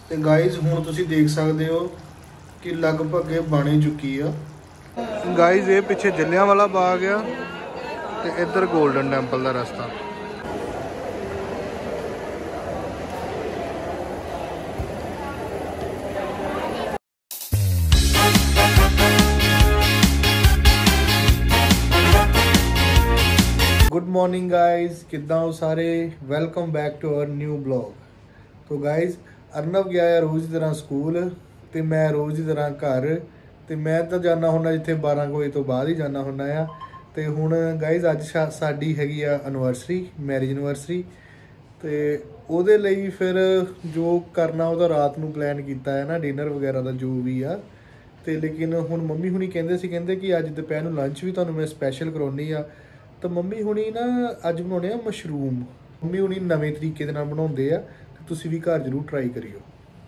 ਤੇ ਗਾਇਜ਼ ਹੁਣ ਤੁਸੀਂ ਦੇਖ ਸਕਦੇ ਹੋ ਕਿ ਲਗਭਗ ਇਹ ਬਣ ਹੀ ਚੁੱਕੀ ਆ। ਗਾਇਜ਼ ਇਹ ਪਿੱਛੇ ਜਲਿਆਂਵਾਲਾ ਬਾਗ ਆ ਤੇ ਇੱਧਰ ਗੋਲਡਨ ਟੈਂਪਲ ਦਾ ਰਸਤਾ। गुड मॉर्निंग गाइज, किद्दां हो सारे। Welcome back to our new blog. तो गाइज अर्नव गया है रोज़ की तरह स्कूल तो मैं रोज़ की तरह घर, तो मैं तो जाना होना जिथे 12 बजे तो बाद ही जाना होना आ। तो हुण गाइज अज साडी हैगी आ एनिवर्सरी, मैरिज एनिवर्सरी। तो ਉਹਦੇ ਲਈ फिर जो करना ਉਹਦਾ रात ਨੂੰ प्लान किया है ना, डिनर वगैरह का जो भी आ। तो लेकिन हुण मम्मी हुणी कहंदे कि अज दोपहर नूं लंच भी तुहानूं मैं स्पैशल करवाउणी आ। तो मम्मी हुणी ना अज बनाने मशरूम। मम्मी हुणी नवें तरीके दे नाल बनाउंदे आ, ते तुसीं भी घर जरूर ट्राई करियो।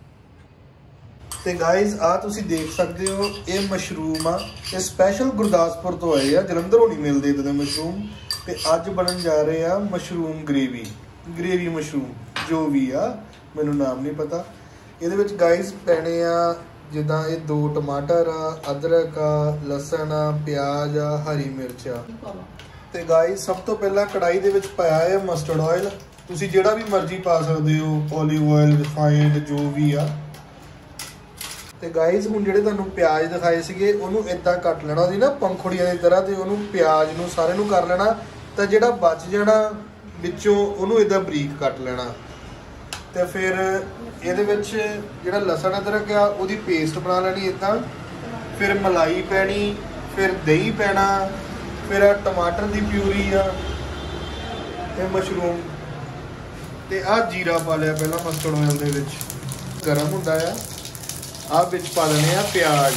ते गाइज आ तुसीं देख सकदे हो ये मशरूम आ, ये स्पैशल गुरदासपुर तो आए आ, जलंधरों नहीं मिलते इदां दे मशरूम। ते अज बनन जा रहे आ मशरूम ग्रेवी मशरूम जो भी आ, मैनूं नाम नहीं पता। इहदे विच गाइज पैणे आ जिद्दां ये 2 टमाटर आ, अदरक आ, लसन आ, प्याज आ, हरी मिर्च आ। तो गाइज सब तो पहला कढ़ाई दे विच पाया है मस्टर्ड ऑयल। तुसीं जिहड़ा भी मर्जी पा सकदे हो, ओलिव ऑयल, रिफाइंड जो भी आ। तो गाइज हुण जिहड़े तुहानूं प्याज दिखाए सीगे उहनूं इदां कट लेना सी ना पंखुड़ियां की तरह, ते उहनूं प्याज नूं सारे नूं कर लेना। तो जिहड़ा बच जाना विचों उहनूं इदां बरीक कट लेना। तो फिर इहदे विच जिहड़ा लसन अदरक आ उहदी पेस्ट बना लैनी इदां। फिर मलाई पैनी, फिर दही पैना, फिर टमाटर की प्यूरी आ, मशरूम ते आ जीरा पा लिया पहला मस्टर्ड ऑयल दे विच, गरम हुंदा आ विच पा देने आ प्याज।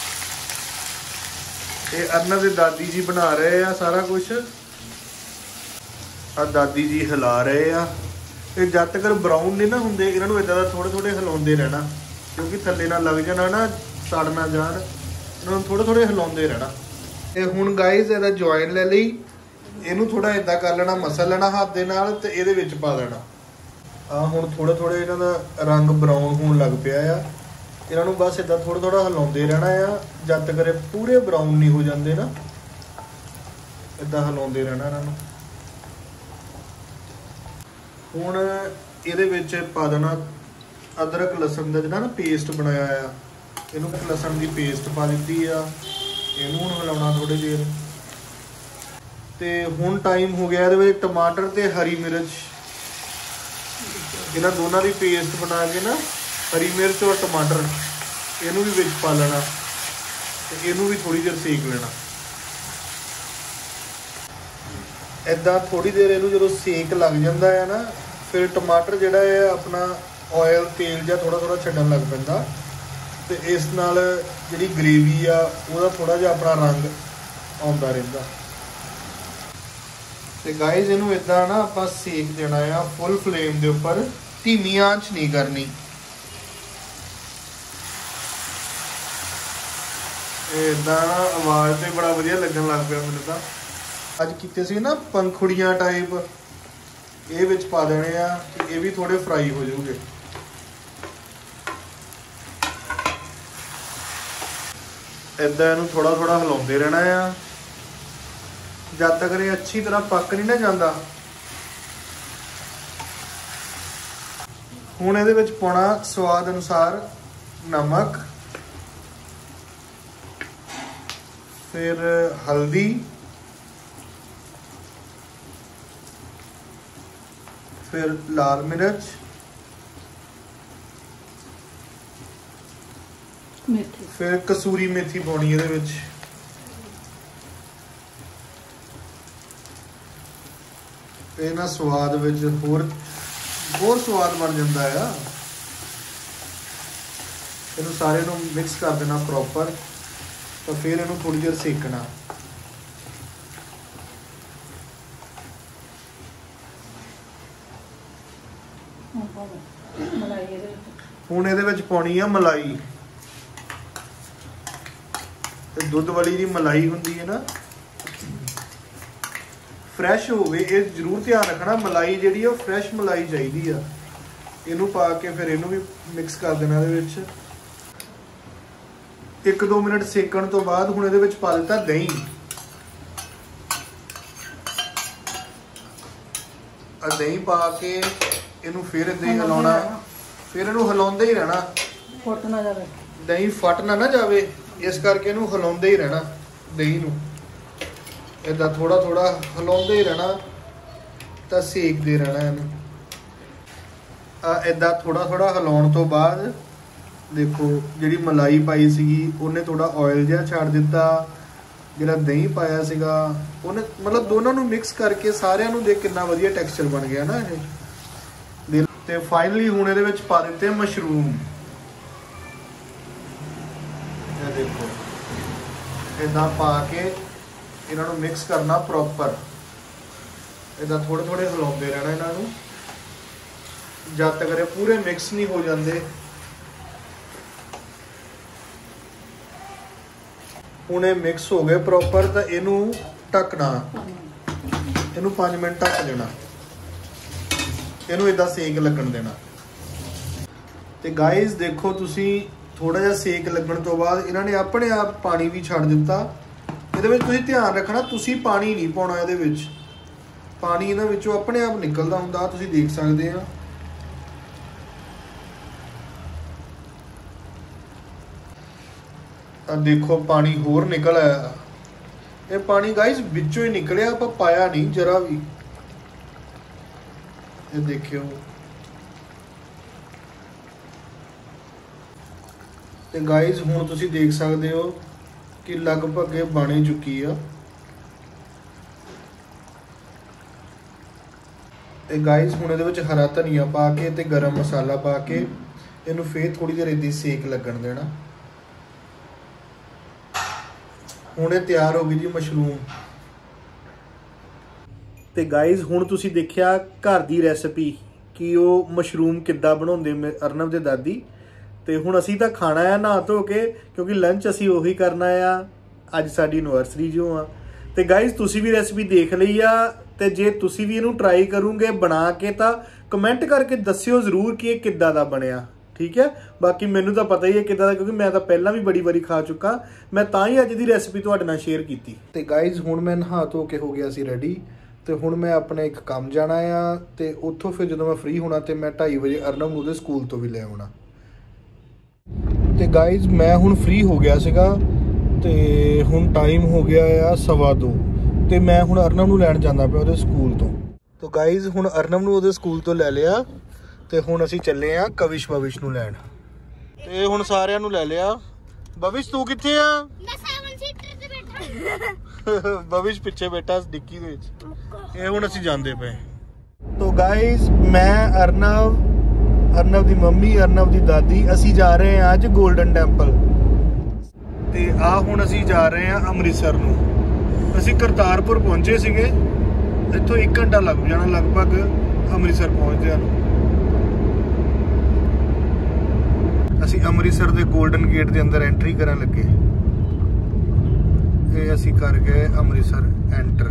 ते अर्नव दे दादी जी बना रहे आ सारा कुछ, आ दादी जी हिला रहे आ। ते जद तक ब्राउन नहीं ना हुंदे इन्हां नूं इदां दा थोड़े थोड़े हिलाउंदे रहना, क्योंकि थल्ले ना लग जाना ना, सड़ ना जाण, इन्हां नूं थोड़े थोड़े हिलाउंदे रहना। ते हुण गाइज इहदा ज्वाइन ले लई, इहनूं थोड़ा इदां कर लेना, मसल लेना हाथ दे नाल ते इहदे विच पा देना। आ हुण थोड़ा थोड़ा इन्हां दा रंग ब्राउन होण लग पिया आ। इन्हां नूं बस इदां थोड़ा थोड़ा हिलाउंदे रहना आ जद तक पूरे ब्राउन नहीं हो जांदे ना, इदां हिलाउंदे रहना इन्हां नूं। हुण इहदे विच पा देना अदरक लसन दा जिहड़ा ना पेस्ट बनाया आ, इहनूं लसन दी पेस्ट पा दित्ती आ। इनू हुण हिलाउणा थोड़ी देर। तो हुण टाइम हो गया इहदे विच टमाटर ते हरी मिर्च, इन्हां दोनों की पेस्ट बना के ना, हरी मिर्च और टमाटर इनू भी विच पा लेना, तो इनू भी थोड़ी देर सेक लेना। इदां थोड़ी देर इनू जो सेक लग जाता है ना, फिर टमाटर जिहड़ा है अपना ऑयल तेल जिहा थोड़ा थोड़ा छड्डण लग पैंदा। तो इस नाल जिहड़ी ग्रेवी आ उहदा थोड़ा जिहा अपना रंग आउंदा रहिंदा। ते गाइज इहनूं इदां ना आपां सेक देना आ फुल फ्लेम दे उपर, धीमी आंच नहीं करनी। इदां ना आवाज़ ते बड़ा वधिया लगन लग पिया मैनूं तां। अज कीते सी ना पंखुड़ियां टाइप, ये विच पा देने आ, ये भी थोड़े फ्राई हो जाऊगे। इदां इहनूं थोड़ा थोड़ा हिलाउंदे रहना आ जब तक ये अच्छी तरह पक नहीं ना जाता। हुण इहदे विच पाउणा स्वाद अनुसार नमक, फिर हल्दी, फिर लाल मिर्च, फिर कसूरी मेथी पाउणी इहदे विच। ते ना स्वाद विच होर स्वाद बन जाता है। इनू सारे नू मिक्स कर देना प्रॉपर। तो फिर इनू थोड़ी देर सेकना। हुण इहदे विच पाउणी आ मलाई। ते दुध वाली जी मलाई हुंदी है ना, फ्रैश होवे, ये जरूर ध्यान रखना मलाई जिहड़ी फ्रैश मलाई चाहिदी आ। ਇਹਨੂੰ ਪਾ ਕੇ ਫਿਰ ਇਹਨੂੰ ਵੀ ਮਿਕਸ ਕਰ ਦੇਣਾ ਇਹਦੇ ਵਿੱਚ। 1-2 ਮਿੰਟ ਸੇਕਣ ਤੋਂ ਬਾਅਦ ਹੁਣ ਇਹਦੇ ਵਿੱਚ ਪਾ ਦਿੱਤਾ ਦਹੀਂ। ਦਹੀਂ ਪਾ ਕੇ ਇਹਨੂੰ ਫਿਰ ਏਦਾਂ ਹੀ ਹਿਲਾਉਣਾ, ਫਿਰ ਇਹਨੂੰ ਹਿਲਾਉਂਦੇ ਹੀ ਰਹਿਣਾ, ਫਟ ਨਾ ਜਾਵੇ, ਦਹੀਂ ਫਟ ਨਾ ਜਾਵੇ, ਇਸ ਕਰਕੇ ਇਹਨੂੰ ਹਿਲਾਉਂਦੇ ਹੀ ਰਹਿਣਾ। ਦਹੀਂ ਨੂੰ ਏਦਾਂ ਥੋੜਾ ਥੋੜਾ ਹਿਲਾਉਂਦੇ ਹੀ ਰਹਿਣਾ ਤਾਂ ਸੇਕਦੇ ਰਹਿਣਾ ਇਹਨੂੰ। ਏਦਾਂ ਥੋੜਾ ਥੋੜਾ ਹਿਲਾਉਣ ਤੋਂ ਬਾਅਦ ਦੇਖੋ ਜਿਹੜੀ ਮਲਾਈ ਪਾਈ ਸੀਗੀ ਉਹਨੇ ਥੋੜਾ ਆਇਲ ਜਿਹਾ ਛੱਡ ਦਿੱਤਾ, ਜਿਹੜਾ ਦਹੀਂ ਪਾਇਆ ਸੀਗਾ ਉਹਨੇ, ਮਤਲਬ ਦੋਨਾਂ ਨੂੰ ਮਿਕਸ ਕਰਕੇ ਸਾਰਿਆਂ ਨੂੰ ਦੇਖ ਕਿੰਨਾ ਵਧੀਆ ਟੈਕਸਚਰ ਬਣ ਗਿਆ ਨਾ ਇਹ। ਤੇ ਫਾਈਨਲੀ ਹੁਣ ਇਹਦੇ ਵਿੱਚ ਪਾ ਦਿੱਤੇ ਮਸ਼ਰੂਮ। ਇਹ ਦੇਖੋ ਇਦਾਂ ਪਾ ਕੇ ਇਹਨਾਂ ਨੂੰ ਮਿਕਸ ਕਰਨਾ ਪ੍ਰੋਪਰ। ਇਦਾਂ ਥੋੜੇ ਥੋੜੇ ਹਿਲਾਉਂਦੇ ਰਹਿਣਾ ਇਹਨਾਂ ਨੂੰ ਜਦ ਤੱਕ ਇਹ ਪੂਰੇ ਮਿਕਸ ਨਹੀਂ ਹੋ ਜਾਂਦੇ। ਹੁਣ ਇਹ ਮਿਕਸ ਹੋ ਗਏ ਪ੍ਰੋਪਰ ਤਾਂ ਇਹਨੂੰ ਢੱਕਣਾ, ਇਹਨੂੰ 5 ਮਿੰਟ ਢੱਕ ਦੇਣਾ, ਇਹਨੂੰ ਇਦਾਂ ਸੇਕ ਲੱਗਣ ਦੇਣਾ। ਤੇ ਗਾਇਜ਼ ਦੇਖੋ ਤੁਸੀਂ ਥੋੜਾ ਜਿਹਾ ਸੇਕ ਲੱਗਣ ਤੋਂ ਬਾਅਦ ਇਹਨਾਂ ਨੇ ਆਪਣੇ ਆਪ ਪਾਣੀ ਵੀ ਛੱਡ ਦਿੱਤਾ। ਇਹਦੇ ਵਿੱਚ ਤੁਸੀਂ ਧਿਆਨ ਰੱਖਣਾ, ਤੁਸੀਂ ਪਾਣੀ ਨਹੀਂ ਪਾਉਣਾ ਇਹਦੇ ਵਿੱਚ, ਪਾਣੀ ਇਹਨਾਂ ਵਿੱਚੋਂ ਆਪਣੇ ਆਪ ਨਿਕਲਦਾ ਹੁੰਦਾ, ਤੁਸੀਂ ਦੇਖ ਸਕਦੇ ਆ। ਦੇਖੋ ਪਾਣੀ ਹੋਰ ਨਿਕਲ ਆਇਆ। ਇਹ ਪਾਣੀ ਗਾਇਜ਼ ਵਿੱਚੋਂ ਹੀ ਨਿਕਲਿਆ, ਆਪਾਂ ਪਾਇਆ ਨਹੀਂ ਜਰਾ ਵੀ। ਇਹ ਦੇਖਿਓ ਤੇ ਗਾਇਜ਼ ਹੁਣ ਤੁਸੀਂ ਦੇਖ ਸਕਦੇ ਹੋ ਕਿ ਲਗਭਗ ਇਹ ਬਣ ਹੀ ਚੁੱਕੀ ਆ। ਤੇ ਗਾਇਜ਼ ਹੁਣ ਇਹਦੇ ਵਿੱਚ ਹਰਾ ਧਨੀਆ ਪਾ ਕੇ ਤੇ ਗਰਮ ਮਸਾਲਾ ਪਾ ਕੇ ਇਹਨੂੰ ਫੇਰ ਥੋੜੀ ਦੇਰ ਇਦਾਂ ਸੇਕ ਲੱਗਣ ਦੇਣਾ। ਹੁਣ ਇਹ ਤਿਆਰ ਹੋ ਗਈ ਜੀ ਮਸ਼ਰੂਮ। ਤੇ ਗਾਇਜ਼ ਹੁਣ ਤੁਸੀਂ ਦੇਖਿਆ ਘਰ ਦੀ ਰੈਸਿਪੀ ਕਿ ਉਹ ਮਸ਼ਰੂਮ ਕਿੱਦਾਂ ਬਣਾਉਂਦੇ ਅਰਨਵ ਦੇ ਦਾਦੀ। ਤੇ ਹੁਣ ਅਸੀਂ ਤਾਂ ਖਾਣਾ ਆ ਨਹਾ ਧੋ ਕੇ, ਕਿਉਂਕਿ ਲੰਚ ਅਸੀਂ ਉਹੀ ਕਰਨਾ ਆ, ਅੱਜ ਸਾਡੀ ਐਨਵਰਸਰੀ ਜੋ ਆ। ਤੇ ਗਾਇਜ਼ ਤੁਸੀਂ ਵੀ ਰੈਸਿਪੀ ਦੇਖ ਲਈ ਆ, ਤੇ ਜੇ ਤੁਸੀਂ ਵੀ ਇਹਨੂੰ ਟਰਾਈ ਕਰੋਗੇ ਬਣਾ ਕੇ ਤਾਂ ਕਮੈਂਟ ਕਰਕੇ ਦੱਸਿਓ ਜ਼ਰੂਰ ਕਿ ਇਹ ਕਿੱਦਾਂ ਦਾ ਬਣਿਆ, ਠੀਕ ਹੈ। ਬਾਕੀ ਮੈਨੂੰ ਤਾਂ ਪਤਾ ਹੀ ਹੈ ਕਿੱਦਾਂ ਦਾ, ਕਿਉਂਕਿ ਮੈਂ ਤਾਂ ਪਹਿਲਾਂ ਵੀ ਬੜੀ ਵਾਰੀ ਖਾ ਚੁੱਕਾ, ਮੈਂ ਤਾਂ ਹੀ ਅੱਜ ਦੀ ਰੈਸਿਪੀ ਤੁਹਾਡੇ ਨਾਲ ਸ਼ੇਅਰ ਕੀਤੀ। ਤੇ ਗਾਇਜ਼ ਹੁਣ ਮੈਂ ਨਹਾ ਧੋ ਕੇ ਹੋ ਗਿਆ ਸੀ ਰੈਡੀ, ਤੇ ਹੁਣ ਮੈਂ ਆਪਣੇ ਇੱਕ ਕੰਮ ਜਾਣਾ ਆ, ਤੇ ਉੱਥੋਂ ਫਿਰ ਜਦੋਂ ਮੈਂ ਫ੍ਰੀ ਹੋਣਾ ਤੇ ਮੈਂ 2:30 ਵਜੇ ਅਰਨਵ ਨੂੰ ਉਹਦੇ ਸਕੂਲ ਤੋਂ ਵੀ ਲੈ ਆਉਣਾ। ਤੇ ਗਾਇਜ਼ ਮੈਂ ਹੁਣ ਫ੍ਰੀ ਹੋ ਗਿਆ ਸੀਗਾ, ਤੇ ਹੁਣ ਟਾਈਮ ਹੋ ਗਿਆ ਆ 2:15, ਤੇ ਮੈਂ ਹੁਣ ਅਰਨਵ ਨੂੰ ਲੈਣ ਜਾਂਦਾ ਪਿਆ ਉਹਦੇ ਸਕੂਲ ਤੋਂ। ਤਾਂ ਗਾਇਜ਼ ਹੁਣ ਅਰਨਵ ਨੂੰ ਉਹਦੇ ਸਕੂਲ ਤੋਂ ਲੈ ਲਿਆ, ਤੇ ਹੁਣ ਅਸੀਂ ਚੱਲੇ ਆ ਕਵਿਸ਼ ਭਵਿਸ਼ ਨੂੰ ਲੈਣ। ਤੇ ਹੁਣ ਸਾਰਿਆਂ ਨੂੰ ਲੈ ਲਿਆ। ਭਵਿਸ਼ ਤੂੰ ਕਿੱਥੇ ਆ? ਮੈਂ 7 ਸੀਟਰ ਤੇ ਬੈਠਾ। ਭਵਿਸ਼ ਪਿੱਛੇ ਬੈਠਾ ਡਿੱਕੀ ਦੇ ਵਿੱਚ। ਇਹ ਹੁਣ ਅਸੀਂ ਜਾਂਦੇ ਪਏ। तो गाइस मैं अर्नव ਦੀ ਮੰਮੀ अर्नव ਦੀ ਦਾਦੀ ਅਸੀਂ ਜਾ ਰਹੇ ਹਾਂ ਅੱਜ 골ਡਨ ਟੈਂਪਲ। ਤੇ ਆ ਹੁਣ ਅਸੀਂ ਜਾ ਰਹੇ ਹਾਂ ਅੰਮ੍ਰਿਤਸਰ ਨੂੰ। ਅਸੀਂ ਕਰਤਾਰਪੁਰ ਪਹੁੰਚੇ ਸੀਗੇ, ਇੱਥੋਂ 1 ਘੰਟਾ ਲੱਗ ਜਾਣਾ ਲਗਭਗ ਅੰਮ੍ਰਿਤਸਰ ਪਹੁੰਚਦਿਆਂ ਨੂੰ। ਅਸੀਂ ਅੰਮ੍ਰਿਤਸਰ ਦੇ 골ਡਨ ਗੇਟ ਦੇ ਅੰਦਰ ਐਂਟਰੀ ਕਰਨ ਲੱਗੇ। ਇਹ ਅਸੀਂ ਕਰ ਗਏ ਅੰਮ੍ਰਿਤਸਰ ਐਂਟਰ।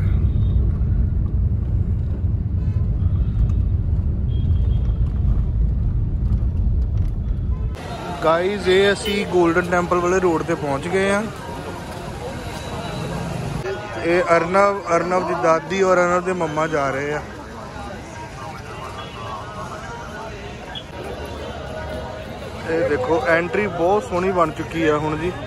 गाइस ये असी गोल्डन टैंपल वाले रोड पे पहुंच गए हैं। ये अर्नव की दादी और अर्नव के मम्मा जा रहे हैं। ये देखो एंट्री बहुत सोहनी बन चुकी है हुण जी।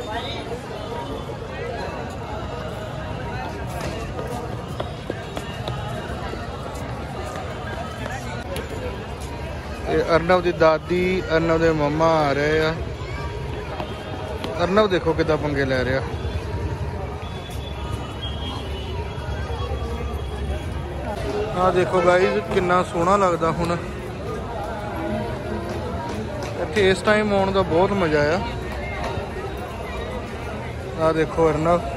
अर्नव की दादी अर्नव के मम्मा आ रहे हैं। अर्नव देखो कितना पंगे ले रहा। हाँ देखो गाइस कितना सोहना लगता हुण इत्थे इस टाइम आने का बहुत मजा आया। आ देखो अर्नव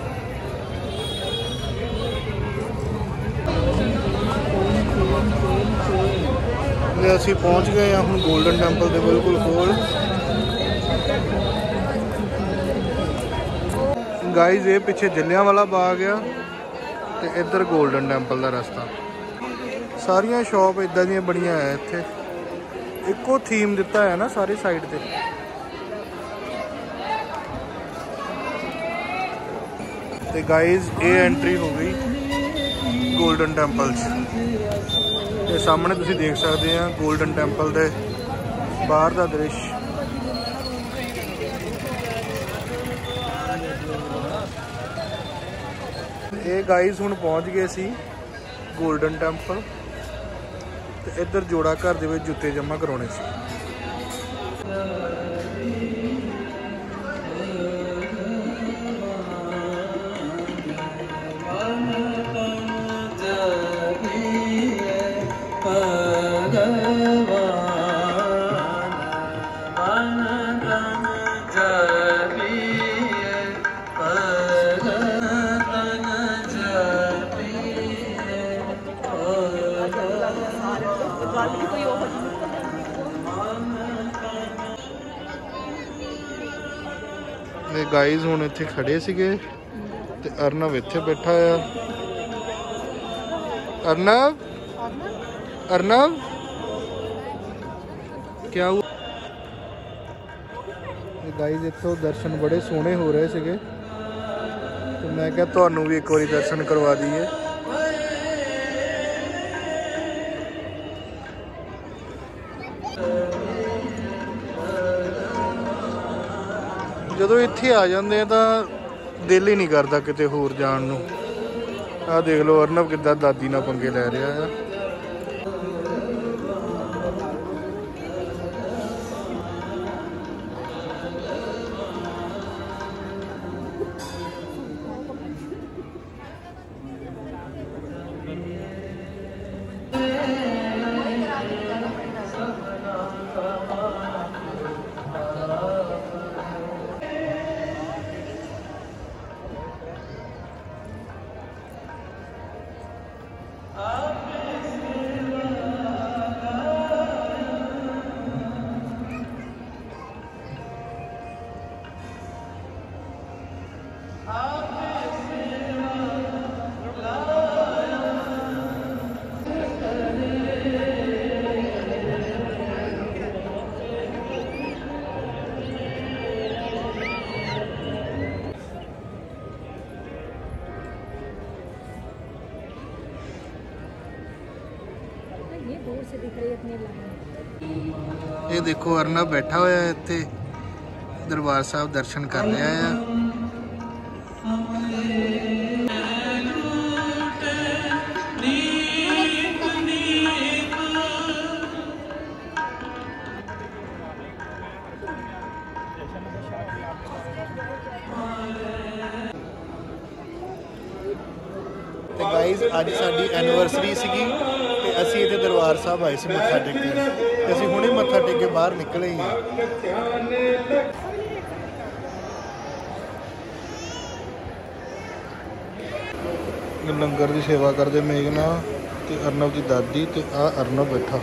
ਅਸੀਂ ਪਹੁੰਚ ਗਏ ਹਾਂ ਹੁਣ 골ਡਨ ਟੈਂਪਲ ਦੇ ਬਿਲਕੁਲ ਕੋਲ। ਗਾਈਜ਼ ਇਹ ਪਿੱਛੇ ਜਲਿਆਂਵਾਲਾ ਬਾਗ ਆ ਤੇ ਇੱਧਰ 골ਡਨ ਟੈਂਪਲ ਦਾ ਰਸਤਾ। ਸਾਰੀਆਂ ਸ਼ਾਪ ਇਦਾਂ ਦੀਆਂ ਬਣੀਆਂ ਆ ਇੱਥੇ। इको थीम दिता है ना सारी साइड पे। ते गाइज ये एंट्री हो गई गोल्डन टैंपल च। सामने तुसीं देख सकते हैं गोल्डन टैंपल के बाहर का दृश्य। ये गाइज हुण पहुँच गए सी गोल्डन टैंपल। ते इधर जोड़ा घर दे विच जुत्ते जमा करवाने सी। गाइज हुण इत्थे खड़े सीगे ते अर्नव इत्थे बैठा आ। अर्नव अर्नव क्या हुआ? गाइज इत्थों दर्शन बड़े सोहने हो रहे सीगे तो मैं क्या तुहानू भी एक बारी दर्शन करवा दईए। ਜਦੋਂ ਇੱਥੇ ਆ ਜਾਂਦੇ ਆ ਤਾਂ ਦਿਲ ਹੀ ਨਹੀਂ ਕਰਦਾ ਕਿਤੇ ਹੋਰ ਜਾਣ ਨੂੰ। ਆਹ ਦੇਖ ਲਓ ਅਰਨਵ ਕਿੱਦਾਂ ਦਾਦੀ ਨਾਲ ਪੰਗੇ ਲੈ ਰਿਹਾ ਆ। ये देखो अर्नव बैठा होया इत्थे दरबार साहब दर्शन कर रहा है। तो गाइज अज साडी एनिवर्सरी सीगी ते असीं इत्थे दरबार साहब आए सी मत्था टेकण। ते असीं हुणे मत्था टेक के बाहर निकले ही लंगर की सेवा करते मेघना ते अर्नव की दादी ते आ अर्नव बैठा।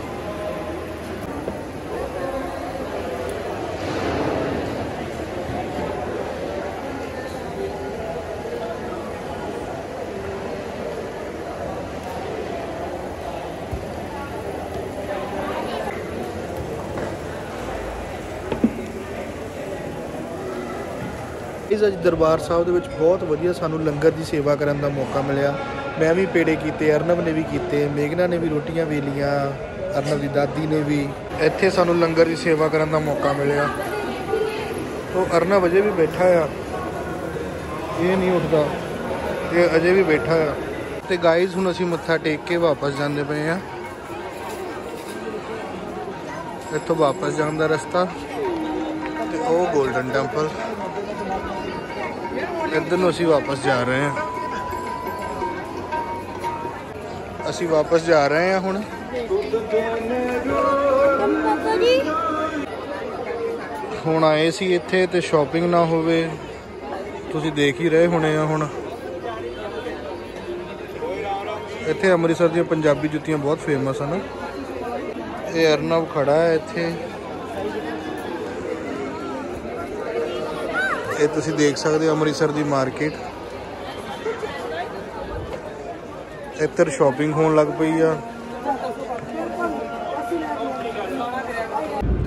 अज दरबार साहब दे विच बहुत वधिया सानू लंगर की सेवा करने का मौका मिला। मैं भी पेड़े किए, अर्नव ने भी किए, मेघना ने भी रोटियां वेलियां, अर्नव की दादी ने भी। इत्थे सानू लंगर की सेवा करने का मौका मिला। तो अर्नव अजे भी बैठा आ, ये नहीं उठता, ये अजे भी बैठा आ। तो गाइज हुण असीं मत्था टेक के वापस जाते पे हैं। इत्थों वापस जाने का रस्ता ते ओ गोल्डन टैंपल। इधर नूं असीं वापस जा रहे हैं। असीं वापस जा रहे हैं हुण। हुण आए सी इत्थे ते शॉपिंग ना होवे, तुसीं देख ही रहे होने आ। हुण इत्थे अमृतसर दी पंजाबी जुत्तियां बहुत फेमस है ना। ये अर्नव खड़ा है इत्थे, ये तुसीं देख सकते हो अमृतसर की मार्केट। इधर शॉपिंग होने लग पई आ।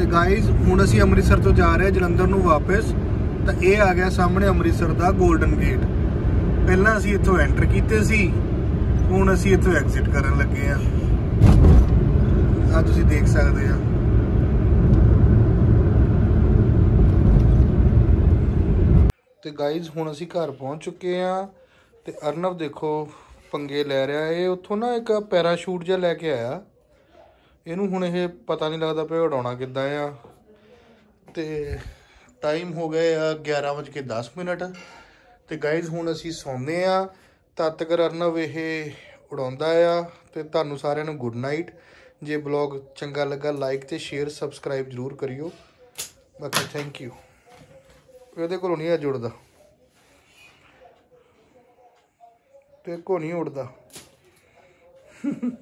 गाइज हुण असीं अमृतसर तो जा रहे जलंधर नूं वापस। तो ये आ गया सामने अमृतसर का गोल्डन गेट। पहला असीं इत्थों एंटर कीते सी, हुण असीं इत्थों एग्जिट करन लगे आ। तुसीं देख सकदे आ। ते गाइज हुण असीं घर पहुंच चुके हैं। ते अर्नव देखो पंगे लै रहा है। उत्थों ना एक पैराशूट जिहा लैके आया, इनू हुण ये पता नहीं लगता पे उड़ाउणा किद्दां आ। ते टाइम हो गए 11:10। तो गाइज हुण असीं सौंदे आ, तद तक अर्नव ये उड़ाउंदा आ। ते तुहानूं सारिआं नूं गुड नाइट। जे ब्लॉग चंगा लगा लाइक ते शेयर सबसक्राइब जरूर करियो। बाकी थैंक यू। ਇਹਦੇ ਕੋਲੋਂ ਨਹੀਂ ਅੱਜ ਉੜਦਾ, ਤੇ ਕੋ ਨਹੀਂ ਉੜਦਾ।